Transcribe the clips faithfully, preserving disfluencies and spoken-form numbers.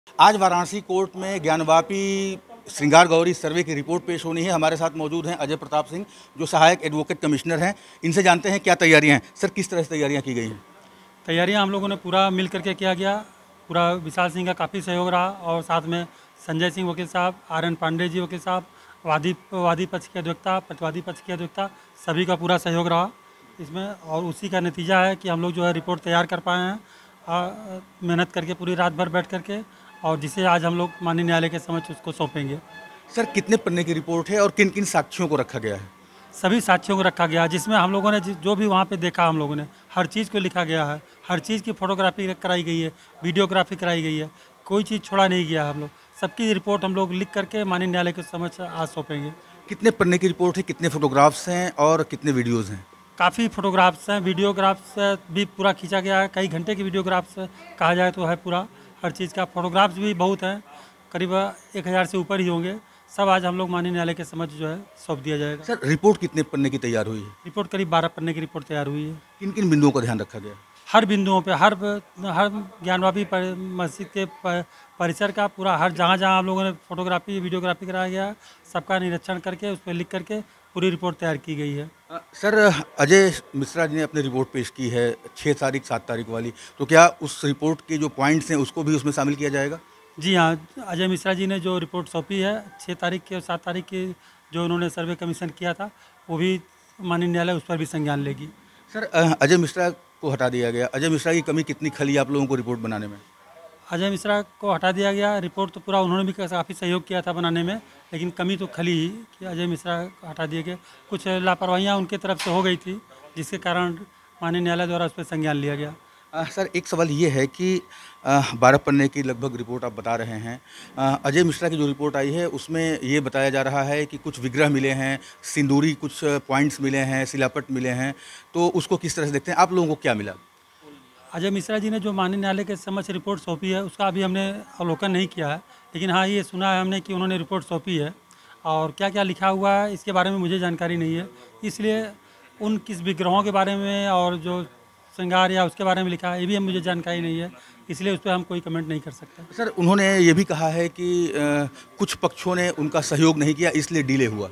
आज वाराणसी कोर्ट में ज्ञानवापी श्रृंगार गौरी सर्वे की रिपोर्ट पेश होनी है। हमारे साथ मौजूद हैं अजय प्रताप सिंह, जो सहायक एडवोकेट कमिश्नर हैं। इनसे जानते हैं क्या तैयारियां हैं। सर, किस तरह से तैयारियां की गई हैं? तैयारियां हम लोगों ने पूरा मिल करके किया गया। पूरा विशाल सिंह का काफ़ी सहयोग रहा और साथ में संजय सिंह वकील साहब, आर एन पांडे जी वकील साहब, वादी वादी पक्ष के अधिवक्ता, प्रतिवादी पक्ष के अधिवक्ता, सभी का पूरा सहयोग रहा इसमें। और उसी का नतीजा है कि हम लोग जो है रिपोर्ट तैयार कर पाए हैं, मेहनत करके पूरी रात भर बैठ करके, और जिसे आज हम लोग माननीय न्यायालय के समक्ष उसको सौंपेंगे। सर, कितने पन्ने की रिपोर्ट है और किन किन साक्ष्यों को रखा गया है? सभी साक्ष्यों को रखा गया, जिसमें हम लोगों ने जो भी वहाँ पे देखा, हम लोगों ने हर चीज़ को लिखा गया है। हर चीज़ की फोटोग्राफी कराई गई है, वीडियोग्राफी कराई गई है, कोई चीज़ छोड़ा नहीं गया। हम लोग सबकी रिपोर्ट हम लोग लिख करके माननीय न्यायालय के समक्ष आज सौंपेंगे। कितने पन्ने की रिपोर्ट है, कितने फोटोग्राफ्स हैं और कितने वीडियोज़ हैं? काफ़ी फोटोग्राफ्स हैं, वीडियोग्राफ्स भी पूरा खींचा गया है। कई घंटे की वीडियोग्राफ्स कहा जाए तो है पूरा। हर चीज़ का फोटोग्राफ्स भी बहुत हैं, करीब एक हज़ार से ऊपर ही होंगे। सब आज हम लोग माननीय न्यायालय के समक्ष जो है सौंप दिया जाएगा। सर, रिपोर्ट कितने पन्ने की तैयार हुई है? रिपोर्ट करीब बारह पन्ने की रिपोर्ट तैयार हुई है। किन किन बिंदुओं का ध्यान रखा गया? हर बिंदुओं पे, हर हर ज्ञानवापी मस्जिद के परिसर का पूरा, हर जहाँ जहाँ हम लोगों ने फोटोग्राफी वीडियोग्राफी कराया गया, सबका निरीक्षण करके उस पर लिख करके पूरी रिपोर्ट तैयार की गई है। सर, अजय मिश्रा जी ने अपनी रिपोर्ट पेश की है छः तारीख सात तारीख वाली, तो क्या उस रिपोर्ट के जो पॉइंट्स हैं उसको भी उसमें शामिल किया जाएगा? जी हाँ, अजय मिश्रा जी ने जो रिपोर्ट सौंपी है छः तारीख के और सात तारीख की, जो उन्होंने सर्वे कमीशन किया था, वो भी माननीय न्यायालय उस पर भी संज्ञान लेगी। सर, अजय मिश्रा को हटा दिया गया। अजय मिश्रा की कमी कितनी खली आप लोगों को रिपोर्ट बनाने में? अजय मिश्रा को हटा दिया गया। रिपोर्ट तो पूरा उन्होंने भी काफ़ी सहयोग किया था बनाने में, लेकिन कमी तो खली ही कि अजय मिश्रा को हटा दिए गए। कुछ लापरवाहियाँ उनके तरफ से हो गई थी, जिसके कारण माननीय न्यायालय द्वारा उस पर संज्ञान लिया गया। आ, सर, एक सवाल ये है कि बारह पन्ने की लगभग रिपोर्ट आप बता रहे हैं। आ, अजय मिश्रा की जो रिपोर्ट आई है उसमें ये बताया जा रहा है कि कुछ विग्रह मिले हैं, सिंदूरी कुछ पॉइंट्स मिले हैं, शिलापट मिले हैं, तो उसको किस तरह से देखते हैं? आप लोगों को क्या मिला? अजय मिश्रा जी ने जो माननीय न्यायालय के समक्ष रिपोर्ट सौंपी है उसका अभी हमने अवलोकन नहीं किया है, लेकिन हाँ ये सुना है हमने कि उन्होंने रिपोर्ट सौंपी है, और क्या क्या लिखा हुआ है इसके बारे में मुझे जानकारी नहीं है। इसलिए उन किस विग्रहों के बारे में और जो श्रृंगार या उसके बारे में लिखा है ये भी हम मुझे जानकारी नहीं है, इसलिए उस पर हम कोई कमेंट नहीं कर सकते। सर, उन्होंने ये भी कहा है कि आ, कुछ पक्षों ने उनका सहयोग नहीं किया, इसलिए डिले हुआ।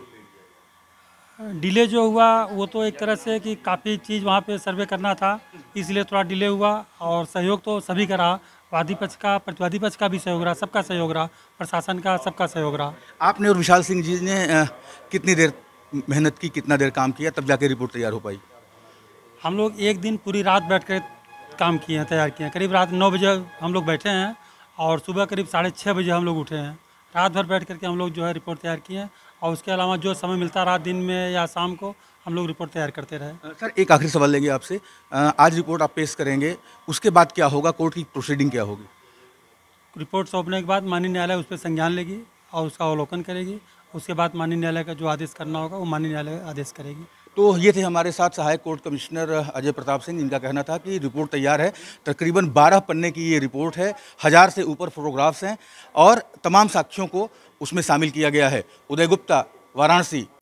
डिले जो हुआ वो तो एक तरह से कि काफ़ी चीज़ वहाँ पे सर्वे करना था, इसलिए थोड़ा डिले हुआ। और सहयोग तो सभी का रहा, वादी पक्ष का, प्रतिवादी पक्ष का भी सहयोग रहा, सबका सहयोग रहा, प्रशासन का, सबका सहयोग रहा। आपने और विशाल सिंह जी ने आ, कितनी देर मेहनत की, कितना देर काम किया, तब जाके रिपोर्ट तैयार हो पाई? हम लोग एक दिन पूरी रात बैठ कर काम किए हैं, तैयार किए हैं। करीब रात नौ बजे हम लोग बैठे हैं और सुबह करीब साढ़े छः बजे हम लोग उठे हैं। रात भर बैठ करके हम लोग जो है रिपोर्ट तैयार किए हैं, और उसके अलावा जो समय मिलता रहा दिन में या शाम को हम लोग रिपोर्ट तैयार करते रहे। सर, एक आखिरी सवाल लेंगे आपसे। आज रिपोर्ट आप पेश करेंगे, उसके बाद क्या होगा? कोर्ट की प्रोसीडिंग क्या होगी? रिपोर्ट सौंपने के बाद माननीय न्यायालय उस पर संज्ञान लेगी और उसका अवलोकन करेगी। उसके बाद माननीय न्यायालय का जो आदेश करना होगा वो माननीय न्यायालय आदेश करेगी। तो ये थे हमारे साथ सहायक कोर्ट कमिश्नर अजय प्रताप सिंह, जिनका कहना था कि रिपोर्ट तैयार है। तकरीबन बारह पन्ने की ये रिपोर्ट है, हज़ार से ऊपर फोटोग्राफ्स हैं और तमाम साक्ष्यों को उसमें शामिल किया गया है। उदय गुप्ता, वाराणसी।